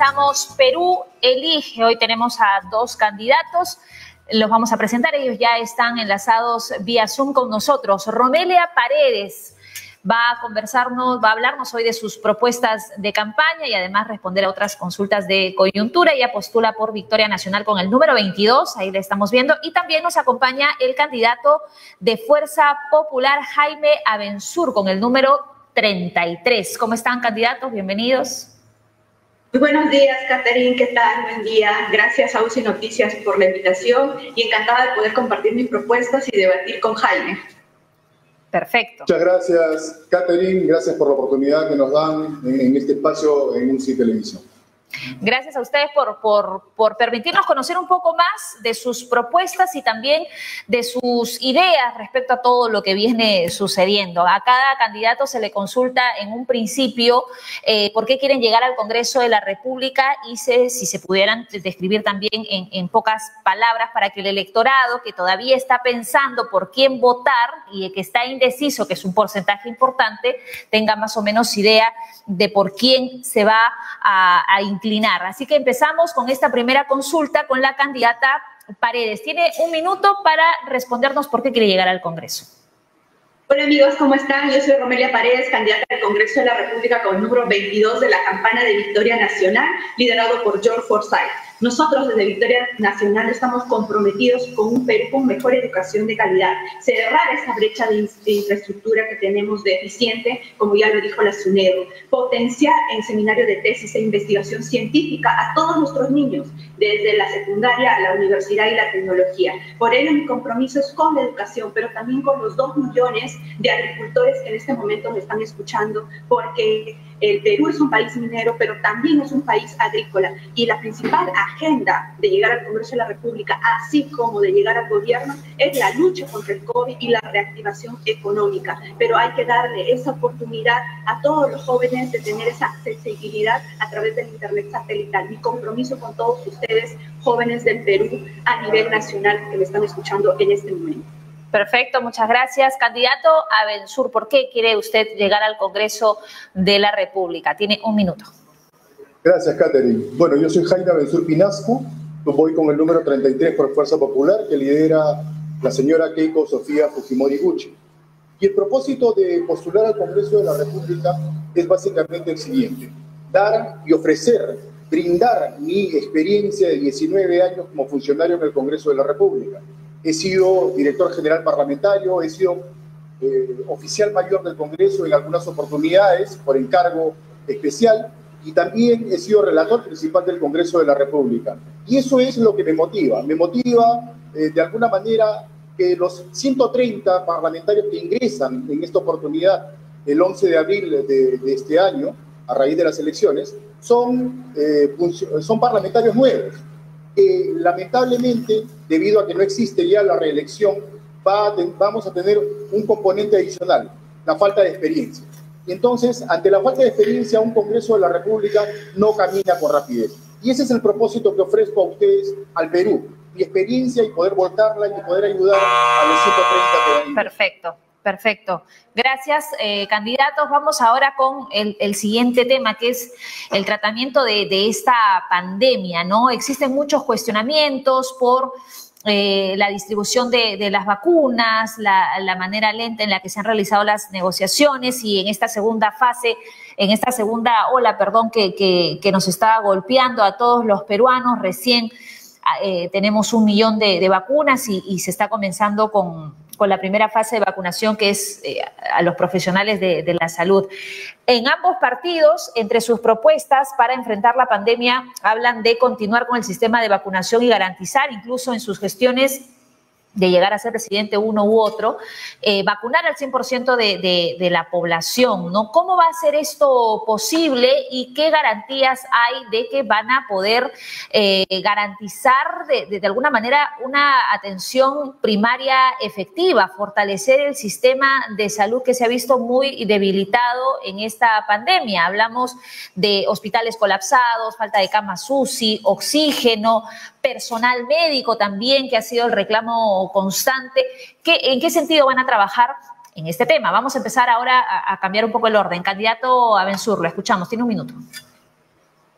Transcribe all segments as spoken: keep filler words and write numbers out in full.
comenzamos Perú Elige. Hoy tenemos a dos candidatos. Los vamos a presentar. Ellos ya están enlazados vía Zoom con nosotros. Romelia Paredes va a conversarnos, va a hablarnos hoy de sus propuestas de campaña y además responder a otras consultas de coyuntura. Ella postula por Victoria Nacional con el número veintidós, ahí le estamos viendo. Y también nos acompaña el candidato de Fuerza Popular, Jaime Abensur, con el número treinta y tres. ¿Cómo están, candidatos? Bienvenidos. Muy buenos días, Catherine, ¿qué tal? Buen día. Gracias a U C I Noticias por la invitación y encantada de poder compartir mis propuestas y debatir con Jaime. Perfecto. Muchas gracias, Catherine. Gracias por la oportunidad que nos dan en, en este espacio en U C I Televisión. Gracias a ustedes por, por, por permitirnos conocer un poco más de sus propuestas y también de sus ideas respecto a todo lo que viene sucediendo. A cada candidato se le consulta en un principio eh, por qué quieren llegar al Congreso de la República y se, si se pudieran describir también en, en pocas palabras para que el electorado que todavía está pensando por quién votar y que está indeciso, que es un porcentaje importante, tenga más o menos idea de por quién se va a, a inclinar. Así que empezamos con esta primera consulta con la candidata Paredes. Tiene un minuto para respondernos por qué quiere llegar al Congreso. Hola amigos, ¿cómo están? Yo soy Romelia Paredes, candidata al Congreso de la República con el número veintidós de la campaña de Victoria Nacional, liderado por George Forsyth. Nosotros desde Victoria Nacional estamos comprometidos con un Perú con mejor educación de calidad, cerrar esa brecha de, de infraestructura que tenemos deficiente, como ya lo dijo la SUNEDU, potenciar en seminarios de tesis e investigación científica a todos nuestros niños, desde la secundaria a la universidad y la tecnología. Por ello mi compromiso es con la educación, pero también con los dos millones de agricultores que en este momento me están escuchando, porque el Perú es un país minero, pero también es un país agrícola, y la principal agenda de llegar al Congreso de la República, así como de llegar al gobierno, es la lucha contra el COVID y la reactivación económica. Pero hay que darle esa oportunidad a todos los jóvenes de tener esa accesibilidad a través del Internet satelital. Mi compromiso con todos ustedes, jóvenes del Perú, a nivel nacional, que me están escuchando en este momento. Perfecto, muchas gracias. Candidato Abensur, ¿por qué quiere usted llegar al Congreso de la República? Tiene un minuto. Gracias, Catherine. Bueno, yo soy Jaime Abensur Pinasco, voy con el número treinta y tres por Fuerza Popular, que lidera la señora Keiko Sofía Fujimori Gucci. Y el propósito de postular al Congreso de la República es básicamente el siguiente: dar y ofrecer, brindar mi experiencia de diecinueve años como funcionario en el Congreso de la República. He sido director general parlamentario, he sido eh, oficial mayor del Congreso en algunas oportunidades por encargo especial y también he sido relator principal del Congreso de la República. Y eso es lo que me motiva. Me motiva eh, de alguna manera que los ciento treinta parlamentarios que ingresan en esta oportunidad el once de abril de, de este año, a raíz de las elecciones, son, eh, son parlamentarios nuevos. Que lamentablemente, debido a que no existe ya la reelección, va a vamos a tener un componente adicional, la falta de experiencia. Y entonces, ante la falta de experiencia, un Congreso de la República no camina con rapidez. Y ese es el propósito que ofrezco a ustedes, al Perú, mi experiencia y poder volcarla y poder ayudar a los ciento treinta que hay. Perfecto. Perfecto. Gracias, eh, candidatos. Vamos ahora con el, el siguiente tema, que es el tratamiento de, de esta pandemia, ¿no? Existen muchos cuestionamientos por eh, la distribución de, de las vacunas, la, la manera lenta en la que se han realizado las negociaciones y en esta segunda fase, en esta segunda ola, perdón, que, que, que nos está golpeando a todos los peruanos. Recién eh, tenemos un millón de, de vacunas y, y se está comenzando con... con la primera fase de vacunación, que es eh, a los profesionales de, de la salud. En ambos partidos, entre sus propuestas para enfrentar la pandemia, hablan de continuar con el sistema de vacunación y garantizar, incluso en sus gestiones, de llegar a ser presidente uno u otro, eh, vacunar al cien por ciento de, de, de la población, ¿no? ¿Cómo va a ser esto posible y qué garantías hay de que van a poder eh, garantizar de, de, de alguna manera una atención primaria efectiva, fortalecer el sistema de salud que se ha visto muy debilitado en esta pandemia? Hablamos de hospitales colapsados, falta de camas U C I, oxígeno, personal médico también, que ha sido el reclamo constante. ¿Qué, ¿En qué sentido van a trabajar en este tema? Vamos a empezar ahora a, a cambiar un poco el orden. Candidato Abensur, lo escuchamos, tiene un minuto.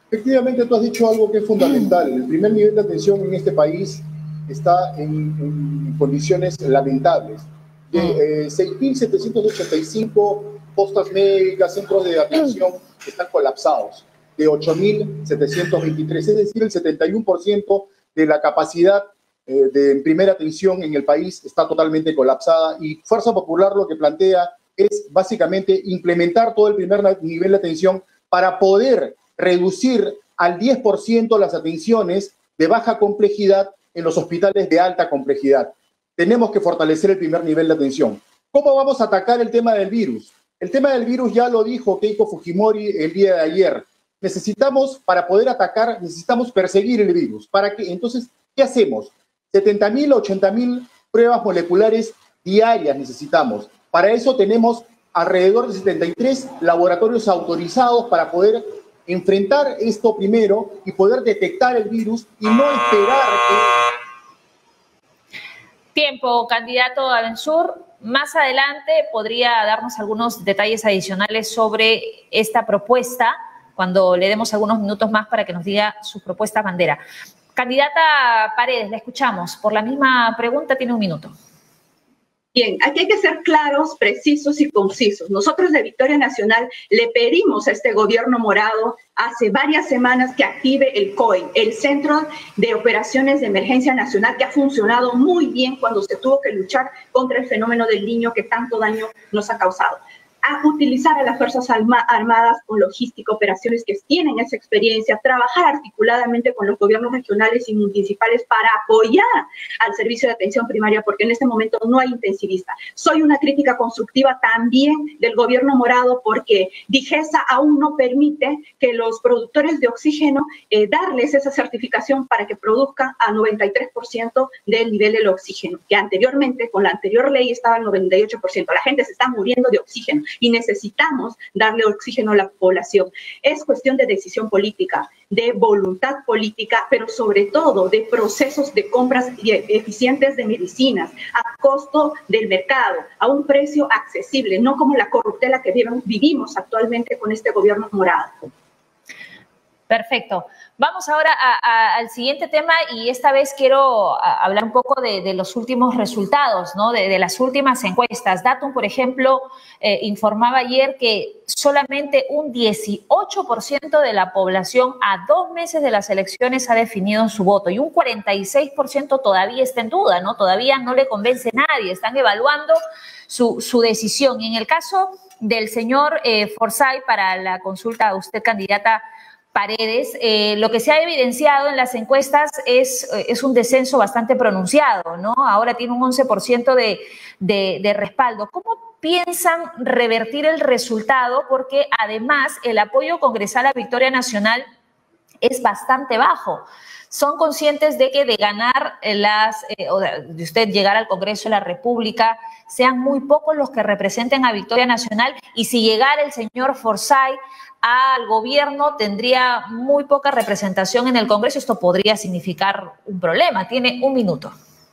Efectivamente, tú has dicho algo que es fundamental. El primer nivel de atención en este país está en, en condiciones lamentables. De eh, seis mil setecientos ochenta y cinco postas médicas, centros de atención están colapsados, de ocho mil setecientos veintitrés, es decir, el setenta y uno por ciento de la capacidad eh, de primera atención en el país está totalmente colapsada, y Fuerza Popular lo que plantea es básicamente implementar todo el primer nivel de atención para poder reducir al diez por ciento las atenciones de baja complejidad en los hospitales de alta complejidad. Tenemos que fortalecer el primer nivel de atención. ¿Cómo vamos a atacar el tema del virus? El tema del virus ya lo dijo Keiko Fujimori el día de ayer. Necesitamos, para poder atacar, necesitamos perseguir el virus. ¿Para qué? Entonces, ¿qué hacemos? setenta mil, ochenta mil pruebas moleculares diarias necesitamos. Para eso tenemos alrededor de setenta y tres laboratorios autorizados para poder enfrentar esto primero y poder detectar el virus y no esperar que... Tiempo, candidato Abençur. Más adelante podría darnos algunos detalles adicionales sobre esta propuesta, cuando le demos algunos minutos más para que nos diga su propuesta bandera. Candidata Paredes, la escuchamos. Por la misma pregunta tiene un minuto. Bien, aquí hay que ser claros, precisos y concisos. Nosotros de Victoria Nacional le pedimos a este gobierno morado hace varias semanas que active el C O I, el Centro de Operaciones de Emergencia Nacional, que ha funcionado muy bien cuando se tuvo que luchar contra el fenómeno del Niño que tanto daño nos ha causado. A utilizar a las Fuerzas Armadas con logística, operaciones que tienen esa experiencia, trabajar articuladamente con los gobiernos regionales y municipales para apoyar al servicio de atención primaria, porque en este momento no hay intensivista. Soy una crítica constructiva también del gobierno morado, porque DIGESA aún no permite que los productores de oxígeno eh, darles esa certificación para que produzcan a noventa y tres por ciento del nivel del oxígeno, que anteriormente, con la anterior ley, estaba al noventa y ocho por ciento. La gente se está muriendo de oxígeno y necesitamos darle oxígeno a la población. Es cuestión de decisión política, de voluntad política, pero sobre todo de procesos de compras eficientes de medicinas a costo del mercado, a un precio accesible, no como la corruptela que vivimos actualmente con este gobierno morado. Perfecto. Vamos ahora a, a, al siguiente tema, y esta vez quiero a, hablar un poco de, de los últimos resultados, ¿no? De, de las últimas encuestas. Datum, por ejemplo, eh, informaba ayer que solamente un dieciocho por ciento de la población a dos meses de las elecciones ha definido su voto, y un cuarenta y seis por ciento todavía está en duda, ¿no? Todavía no le convence a nadie, están evaluando su, su decisión. Y en el caso del señor eh, Forsyth, para la consulta a usted, candidata Paredes, eh, lo que se ha evidenciado en las encuestas es, es un descenso bastante pronunciado, ¿no? Ahora tiene un once por ciento de, de, de respaldo. ¿Cómo piensan revertir el resultado? Porque además el apoyo congresal a Victoria Nacional es bastante bajo. ¿Son conscientes de que de ganar las, eh, o de usted llegar al Congreso de la República, sean muy pocos los que representen a Victoria Nacional? Y si llegara el señor Forsyth al gobierno, tendría muy poca representación en el Congreso. Esto podría significar un problema. Tiene un minuto.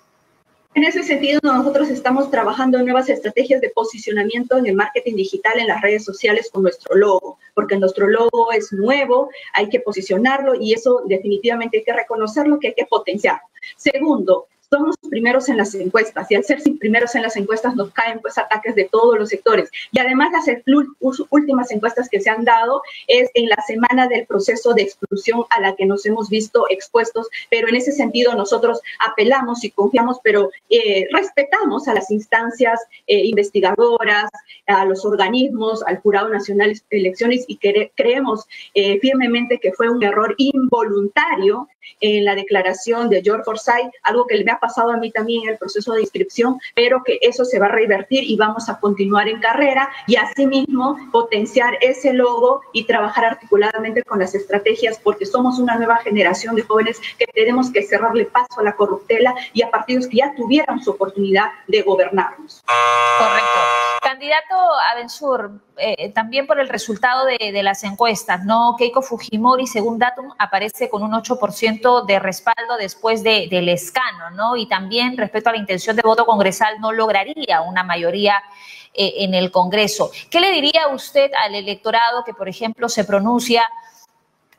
En ese sentido, nosotros estamos trabajando en nuevas estrategias de posicionamiento en el marketing digital, en las redes sociales, con nuestro logo, porque nuestro logo es nuevo, hay que posicionarlo, y eso definitivamente hay que reconocerlo, que hay que potenciarlo. Segundo, somos primeros en las encuestas, y al ser primeros en las encuestas nos caen pues ataques de todos los sectores. Y además las últimas encuestas que se han dado es en la semana del proceso de exclusión a la que nos hemos visto expuestos, pero en ese sentido nosotros apelamos y confiamos, pero eh, respetamos a las instancias eh, investigadoras, a los organismos, al Jurado Nacional de Elecciones, y cre creemos eh, firmemente que fue un error involuntario en la declaración de George Forsyth, algo que me ha pasado a mí también en el proceso de inscripción, pero que eso se va a revertir y vamos a continuar en carrera, y asimismo potenciar ese logo y trabajar articuladamente con las estrategias, porque somos una nueva generación de jóvenes que tenemos que cerrarle paso a la corruptela y a partidos que ya tuvieran su oportunidad de gobernarnos. Correcto. Candidato Abençur, eh, también por el resultado de, de las encuestas, ¿no? Keiko Fujimori, según Datum, aparece con un ocho por ciento de respaldo después de, del escano, ¿no? Y también respecto a la intención de voto congresal, no lograría una mayoría eh, en el Congreso. ¿Qué le diría usted al electorado que, por ejemplo, se pronuncia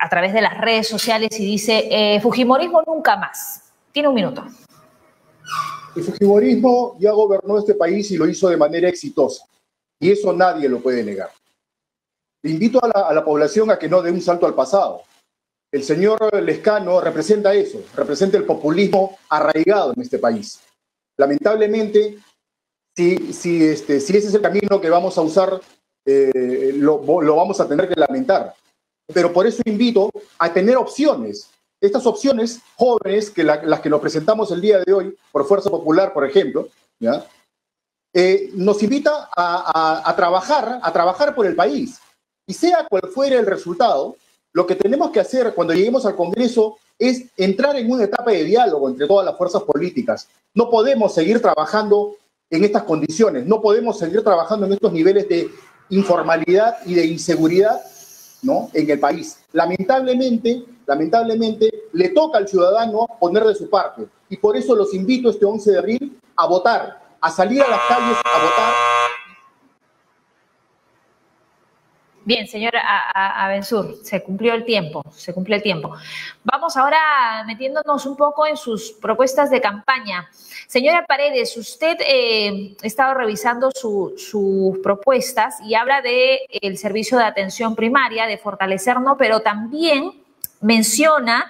a través de las redes sociales y dice, eh, Fujimorismo nunca más. Tiene un minuto. El Fujimorismo ya gobernó este país y lo hizo de manera exitosa. Y eso nadie lo puede negar. Invito a la, a la población a que no dé un salto al pasado. El señor Lezcano representa eso, representa el populismo arraigado en este país. Lamentablemente, si, si, este, si ese es el camino que vamos a usar, eh, lo, lo vamos a tener que lamentar. Pero por eso invito a tener opciones. Estas opciones jóvenes, que la, las que nos presentamos el día de hoy, por Fuerza Popular, por ejemplo, ¿ya? Eh, nos invita a, a, a trabajar, a trabajar por el país. Y sea cual fuere el resultado, lo que tenemos que hacer cuando lleguemos al Congreso es entrar en una etapa de diálogo entre todas las fuerzas políticas. No podemos seguir trabajando en estas condiciones, no podemos seguir trabajando en estos niveles de informalidad y de inseguridad, ¿no?, en el país. Lamentablemente, lamentablemente, le toca al ciudadano poner de su parte. Y por eso los invito este once de abril a votar, a salir a las calles a votar. Bien, señora Abençur, se cumplió el tiempo, se cumplió el tiempo. Vamos ahora metiéndonos un poco en sus propuestas de campaña. Señora Paredes, usted eh, ha estado revisando su, sus propuestas y habla del servicio de atención primaria, de fortalecerlo, pero también menciona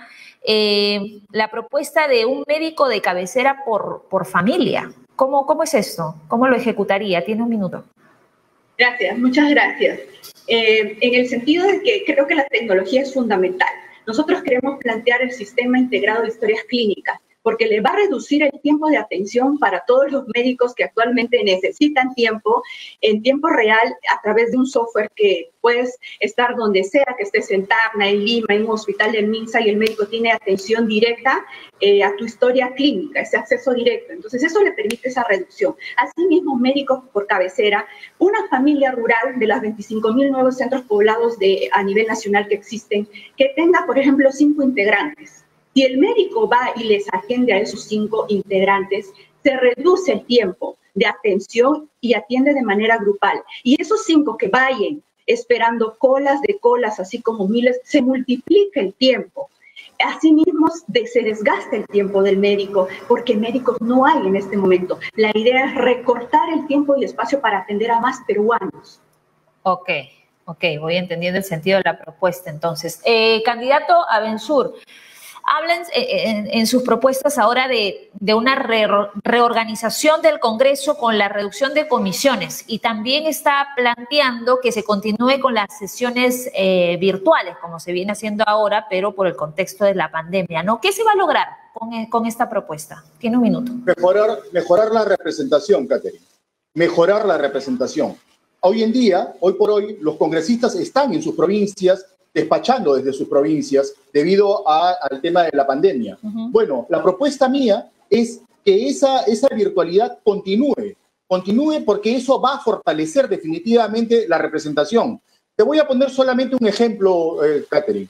eh, la propuesta de un médico de cabecera por, por familia. ¿Cómo, ¿Cómo es esto? ¿Cómo lo ejecutaría? Tiene un minuto. Gracias, muchas gracias. Eh, en el sentido de que creo que la tecnología es fundamental. Nosotros queremos plantear el sistema integrado de historias clínicas, porque le va a reducir el tiempo de atención para todos los médicos que actualmente necesitan tiempo, en tiempo real, a través de un software que puedes estar donde sea, que estés en Tacna, en Lima, en un hospital de Minsa, y el médico tiene atención directa eh, a tu historia clínica, ese acceso directo. Entonces, eso le permite esa reducción. Asimismo, médicos por cabecera, una familia rural de las veinticinco mil nuevos centros poblados de, a nivel nacional que existen, que tenga, por ejemplo, cinco integrantes. Si el médico va y les atiende a esos cinco integrantes, se reduce el tiempo de atención y atiende de manera grupal. Y esos cinco que vayan esperando colas de colas, así como miles, se multiplica el tiempo. Asimismo, de, se desgasta el tiempo del médico, porque médicos no hay en este momento. La idea es recortar el tiempo y espacio para atender a más peruanos. Ok, ok, voy entendiendo el sentido de la propuesta entonces. Eh, candidato Abençur, hablan en, en sus propuestas ahora de, de una re, reorganización del Congreso con la reducción de comisiones y también está planteando que se continúe con las sesiones eh, virtuales, como se viene haciendo ahora, pero por el contexto de la pandemia, ¿no? ¿Qué se va a lograr con, con esta propuesta? Tiene un minuto. Mejorar, mejorar la representación, Catherine. Mejorar la representación. Hoy en día, hoy por hoy, los congresistas están en sus provincias, despachando desde sus provincias debido a, al tema de la pandemia. Uh-huh. Bueno, la propuesta mía es que esa, esa virtualidad continúe, continúe porque eso va a fortalecer definitivamente la representación. Te voy a poner solamente un ejemplo, eh, Catherine.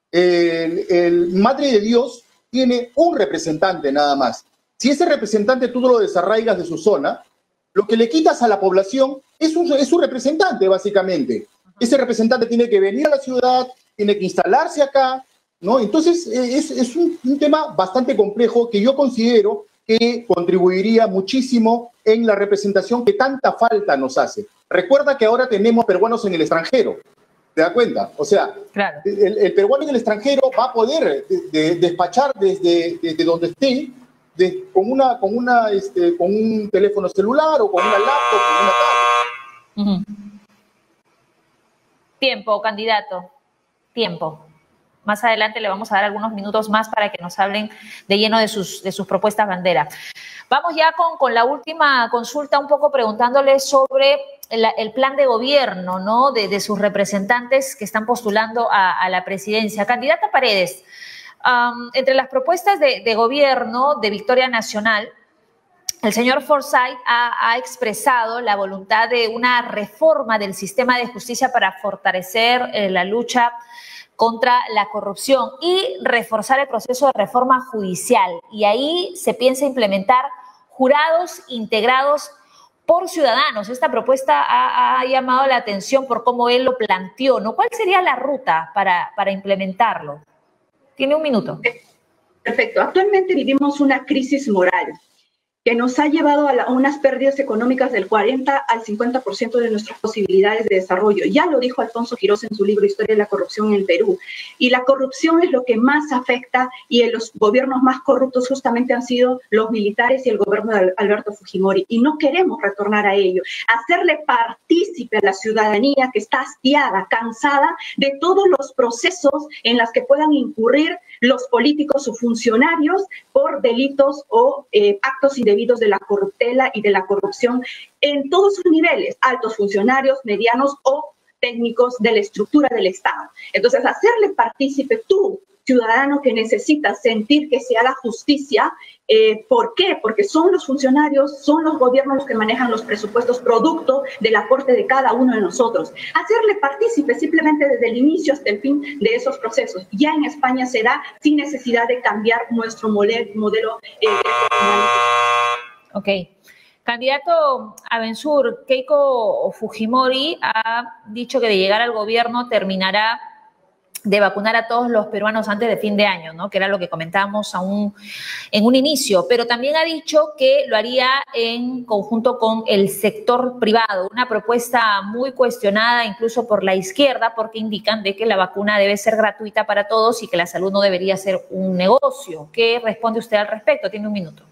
El, el Madre de Dios tiene un representante nada más. Si ese representante tú lo desarraigas de su zona, lo que le quitas a la población es un, es un representante, básicamente. Ese representante tiene que venir a la ciudad, tiene que instalarse acá, ¿no? Entonces, es, es un, un tema bastante complejo que yo considero que contribuiría muchísimo en la representación que tanta falta nos hace. Recuerda que ahora tenemos peruanos en el extranjero, ¿te das cuenta? O sea, claro. el, el peruano en el extranjero va a poder de, de, despachar desde, desde donde esté, de, con, una, con, una, este, con un teléfono celular o con una laptop, con una tablet. Uh-huh. Tiempo, candidato, tiempo. Más adelante le vamos a dar algunos minutos más para que nos hablen de lleno de sus, de sus propuestas bandera. Vamos ya con, con la última consulta, un poco preguntándole sobre el, el plan de gobierno, ¿no? de, de sus representantes que están postulando a, a la presidencia. Candidata Paredes, um, entre las propuestas de, de gobierno de Victoria Nacional, el señor Forsyth ha, ha expresado la voluntad de una reforma del sistema de justicia para fortalecer eh, la lucha contra la corrupción y reforzar el proceso de reforma judicial. Y ahí se piensa implementar jurados integrados por Ciudadanos. Esta propuesta ha, ha llamado la atención por cómo él lo planteó, ¿no? ¿Cuál sería la ruta para, para implementarlo? Tiene un minuto. Perfecto. Actualmente vivimos una crisis moral que nos ha llevado a, la, a unas pérdidas económicas del cuarenta al cincuenta por ciento de nuestras posibilidades de desarrollo. Ya lo dijo Alfonso Quirós en su libro Historia de la corrupción en el Perú. Y la corrupción es lo que más afecta, y los gobiernos más corruptos justamente han sido los militares y el gobierno de Alberto Fujimori. Y no queremos retornar a ello. Hacerle partícipe a la ciudadanía que está hastiada, cansada de todos los procesos en los que puedan incurrir los políticos o funcionarios por delitos o eh, actos indebidos de la corruptela y de la corrupción en todos sus niveles, altos funcionarios, medianos o técnicos de la estructura del Estado. Entonces, hacerle partícipe tú, ciudadano que necesita sentir que se haga justicia. Eh, ¿Por qué? Porque son los funcionarios, son los gobiernos los que manejan los presupuestos producto del aporte de cada uno de nosotros. Hacerle partícipe simplemente desde el inicio hasta el fin de esos procesos. Ya en España se da sin necesidad de cambiar nuestro modelo. Eh, ok. Candidato Abensur, Keiko Fujimori ha dicho que de llegar al gobierno terminará de vacunar a todos los peruanos antes de fin de año, ¿no? Que era lo que comentábamos aún en un inicio, pero también ha dicho que lo haría en conjunto con el sector privado, una propuesta muy cuestionada incluso por la izquierda, porque indican de que la vacuna debe ser gratuita para todos y que la salud no debería ser un negocio. ¿Qué responde usted al respecto? Tiene un minuto.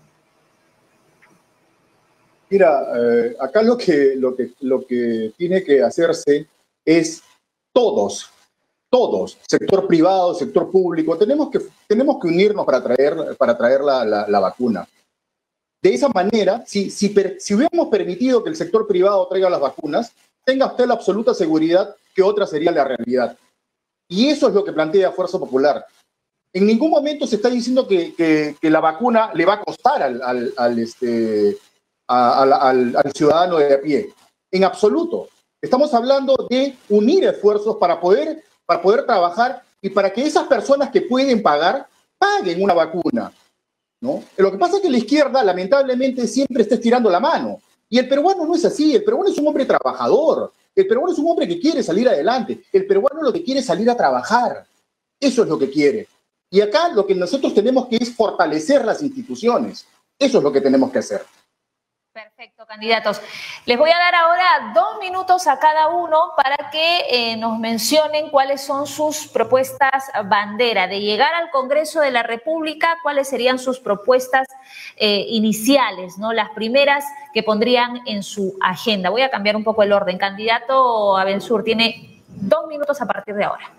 Mira, eh, acá lo que, lo, que, lo que tiene que hacerse es todos, todos, sector privado, sector público, tenemos que, tenemos que unirnos para traer, para traer la, la, la vacuna. De esa manera, si, si, per, si hubiéramos permitido que el sector privado traiga las vacunas, tenga usted la absoluta seguridad que otra sería la realidad. Y eso es lo que plantea Fuerza Popular. En ningún momento se está diciendo que, que, que la vacuna le va a costar al, al, al, este, a, al, al, al ciudadano de a pie. En absoluto. Estamos hablando de unir esfuerzos para poder... para poder trabajar y para que esas personas que pueden pagar, paguen una vacuna, ¿no? Lo que pasa es que la izquierda, lamentablemente, siempre está estirando la mano. Y el peruano no es así. El peruano es un hombre trabajador. El peruano es un hombre que quiere salir adelante. El peruano lo que quiere es salir a trabajar. Eso es lo que quiere. Y acá lo que nosotros tenemos que es fortalecer las instituciones. Eso es lo que tenemos que hacer. Perfecto, candidatos. Les voy a dar ahora dos minutos a cada uno para que eh, nos mencionen cuáles son sus propuestas bandera. De llegar al Congreso de la República, cuáles serían sus propuestas eh, iniciales, ¿no? Las primeras que pondrían en su agenda. Voy a cambiar un poco el orden. Candidato Abensur, tiene dos minutos a partir de ahora.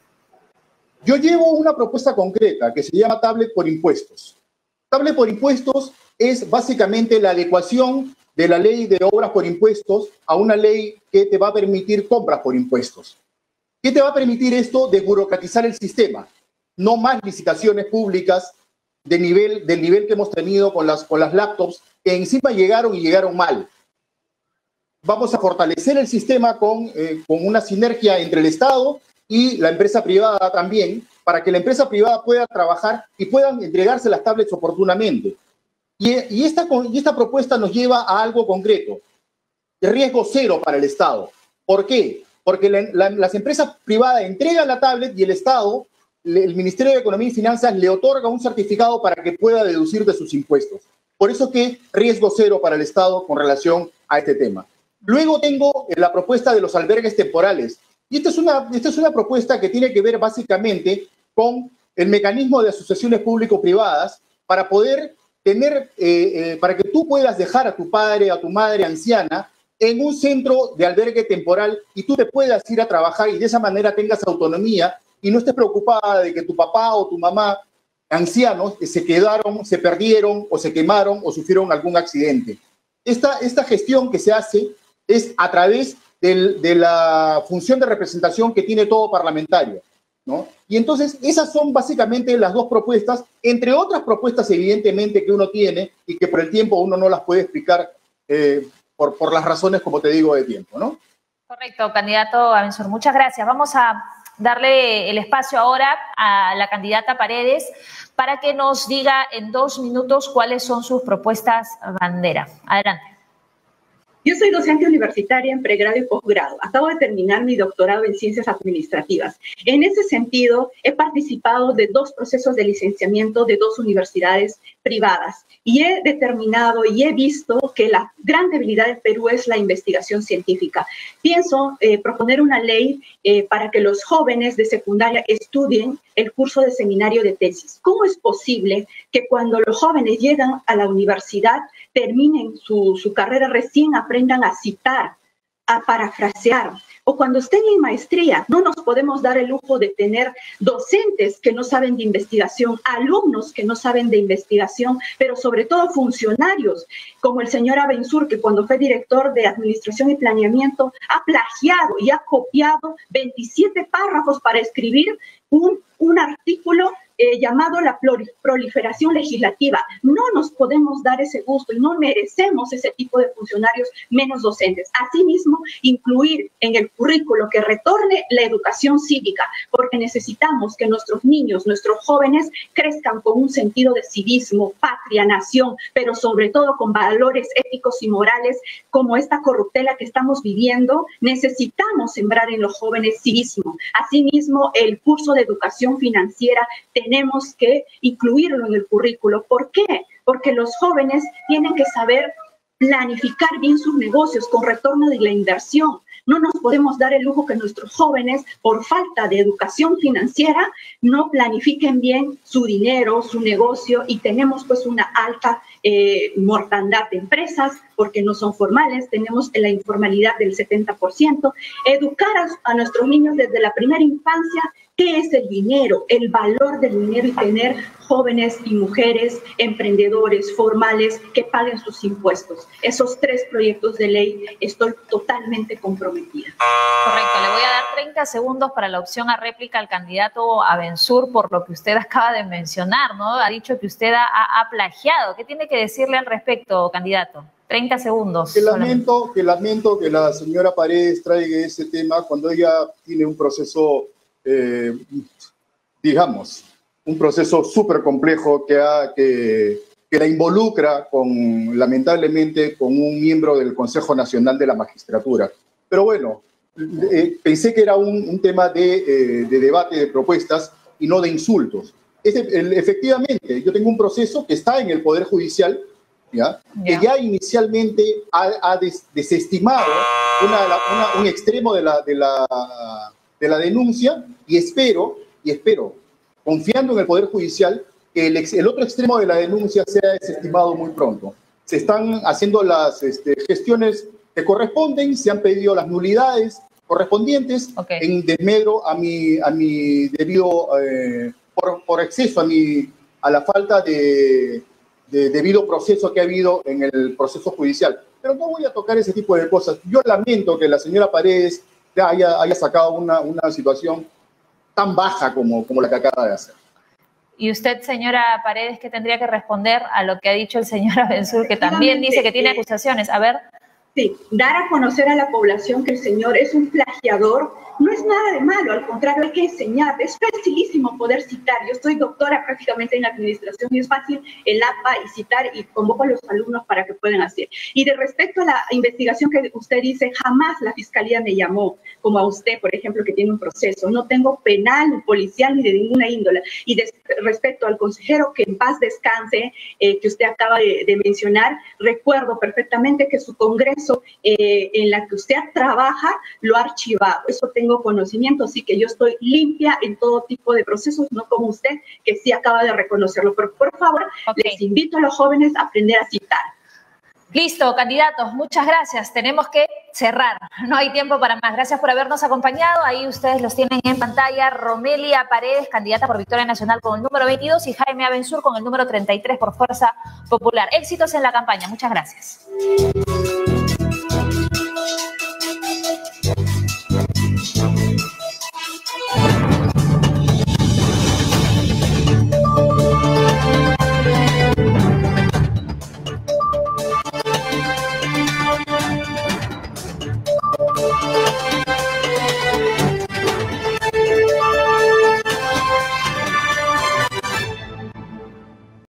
Yo llevo una propuesta concreta que se llama tablet por impuestos. Tablet por impuestos es básicamente la adecuación de la ley de obras por impuestos a una ley que te va a permitir compras por impuestos. ¿Qué te va a permitir esto? Desburocratizar el sistema. No más licitaciones públicas de nivel, del nivel que hemos tenido con las, con las laptops, que encima llegaron y llegaron mal. Vamos a fortalecer el sistema con, eh, con una sinergia entre el Estado y la empresa privada también, para que la empresa privada pueda trabajar y puedan entregarse las tablets oportunamente. Y, y, esta, y esta propuesta nos lleva a algo concreto, riesgo cero para el Estado. ¿Por qué? Porque la, la, las empresas privadas entregan la tablet y el Estado, le, el Ministerio de Economía y Finanzas, le otorga un certificado para que pueda deducir de sus impuestos. Por eso que riesgo cero para el Estado con relación a este tema. Luego tengo la propuesta de los albergues temporales. Y esta es una, esta es una propuesta que tiene que ver básicamente con el mecanismo de asociaciones público-privadas para poder tener, eh, eh, para que tú puedas dejar a tu padre, a tu madre anciana en un centro de albergue temporal y tú te puedas ir a trabajar y de esa manera tengas autonomía y no estés preocupada de que tu papá o tu mamá ancianos se quedaron, se perdieron o se quemaron o sufrieron algún accidente. Esta, esta gestión que se hace es a través del, de la función de representación que tiene todo parlamentario, ¿no? Y entonces esas son básicamente las dos propuestas, entre otras propuestas evidentemente que uno tiene y que por el tiempo uno no las puede explicar eh, por, por las razones, como te digo, de tiempo, ¿no? Correcto, candidato Abensur. Muchas gracias. Vamos a darle el espacio ahora a la candidata Paredes para que nos diga en dos minutos cuáles son sus propuestas bandera. Adelante. Yo soy docente universitaria en pregrado y posgrado. Acabo de terminar mi doctorado en ciencias administrativas. En ese sentido, he participado de dos procesos de licenciamiento de dos universidades privadas y he determinado y he visto que la gran debilidad del Perú es la investigación científica. Pienso eh, proponer una ley eh, para que los jóvenes de secundaria estudien el curso de seminario de tesis. ¿Cómo es posible que cuando los jóvenes llegan a la universidad, terminen su, su carrera, recién aprendan a citar, a parafrasear? O cuando estén en maestría, no nos podemos dar el lujo de tener docentes que no saben de investigación, alumnos que no saben de investigación, pero sobre todo funcionarios, como el señor Abensur, que cuando fue director de Administración y Planeamiento, ha plagiado y ha copiado veintisiete párrafos para escribir un, un artículo Eh, llamado la proliferación legislativa. No nos podemos dar ese gusto y no merecemos ese tipo de funcionarios menos docentes. Asimismo, incluir en el currículo que retorne la educación cívica, porque necesitamos que nuestros niños, nuestros jóvenes crezcan con un sentido de civismo, patria, nación, pero sobre todo con valores éticos y morales como esta corruptela que estamos viviendo. Necesitamos sembrar en los jóvenes civismo. Asimismo, el curso de educación financiera tenemos que incluirlo en el currículo. ¿Por qué? Porque los jóvenes tienen que saber planificar bien sus negocios con retorno de la inversión. No nos podemos dar el lujo que nuestros jóvenes, por falta de educación financiera, no planifiquen bien su dinero, su negocio, y tenemos pues una alta eh, mortandad de empresas porque no son formales, tenemos la informalidad del setenta por ciento. Educar a, a nuestros niños desde la primera infancia qué es el dinero, el valor del dinero, y tener jóvenes y mujeres emprendedores formales que paguen sus impuestos. Esos tres proyectos de ley estoy totalmente comprometida. Correcto, le voy a dar treinta segundos para la opción a réplica al candidato Abensur por lo que usted acaba de mencionar, ¿no? Ha dicho que usted ha, ha plagiado. ¿Qué tiene que decirle al respecto, candidato? treinta segundos. Que lamento, que lamento que la señora Paredes traiga ese tema cuando ella tiene un proceso, eh, digamos, un proceso súper complejo que, ha, que, que la involucra con, lamentablemente, con un miembro del Consejo Nacional de la Magistratura. Pero bueno, eh, pensé que era un, un tema de, eh, de debate, de propuestas y no de insultos. Es, el, efectivamente, yo tengo un proceso que está en el Poder Judicial, ¿ya? Yeah. Que ya inicialmente ha, ha des, desestimado una, una, un extremo de la, de, la, de la denuncia, y espero, y espero, confiando en el Poder Judicial, que el, ex, el otro extremo de la denuncia sea desestimado muy pronto. Se están haciendo las este, gestiones que corresponden, se han pedido las nulidades correspondientes, okay, en desmedro a mi, a mi debido, eh, por, por exceso a, mi, a la falta de... de debido proceso que ha habido en el proceso judicial. Pero no voy a tocar ese tipo de cosas. Yo lamento que la señora Paredes haya, haya sacado una, una situación tan baja como, como la que acaba de hacer. Y usted, señora Paredes, ¿qué tendría que responder a lo que ha dicho el señor Abensur, que también dice que tiene acusaciones? A ver. Sí, dar a conocer a la población que el señor es un plagiador no es nada de malo, al contrario, hay que enseñar. Es facilísimo poder citar. Yo soy doctora prácticamente en administración y es fácil el A P A y citar, y convoco a los alumnos para que puedan hacer. Y de respecto a la investigación que usted dice, jamás la Fiscalía me llamó, como a usted, por ejemplo, que tiene un proceso. No tengo penal, ni policial, ni de ninguna índole. Y de, respecto al consejero, que en paz descanse, eh, que usted acaba de, de mencionar, recuerdo perfectamente que su congreso eh, en la que usted trabaja lo ha archivado. Eso tengo conocimiento, así que yo estoy limpia en todo tipo de procesos, no como usted, que sí acaba de reconocerlo. Pero por favor, okay, les invito a los jóvenes a aprender a citar. Listo, candidatos, muchas gracias. Tenemos que cerrar, no hay tiempo para más. Gracias por habernos acompañado. Ahí ustedes los tienen en pantalla. Romelia Paredes, candidata por Victoria Nacional con el número veintidós, y Jaime Abensur con el número treinta y tres por Fuerza Popular. Éxitos en la campaña. Muchas gracias.